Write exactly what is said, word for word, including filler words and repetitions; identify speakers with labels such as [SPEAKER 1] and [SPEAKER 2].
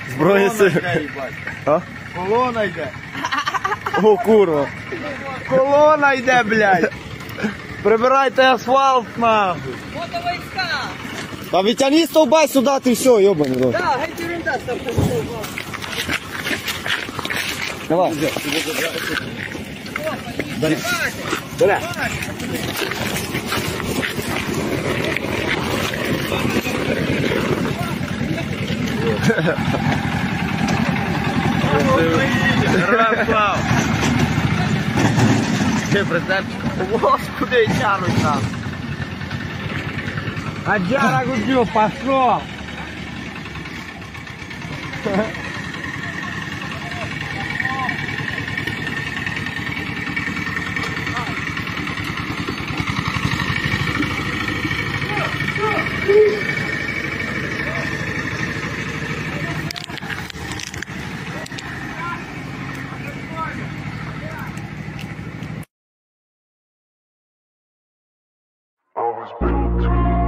[SPEAKER 1] Збройні сили. А?
[SPEAKER 2] Колона йде.
[SPEAKER 1] О, курва.
[SPEAKER 2] Колона йде, блядь. Прибирайте асфальт, нахуй.
[SPEAKER 3] Мотовойска!
[SPEAKER 1] Та відтягни стовба сюди, ти все, йобаний рот.
[SPEAKER 3] Да, геть ерунда, там стовба.
[SPEAKER 1] Давай.
[SPEAKER 2] Бери. Бери. Красав. Ти прицепчик. Господи, тянуть нас. А Джара гудю, пошел.
[SPEAKER 4] I was built to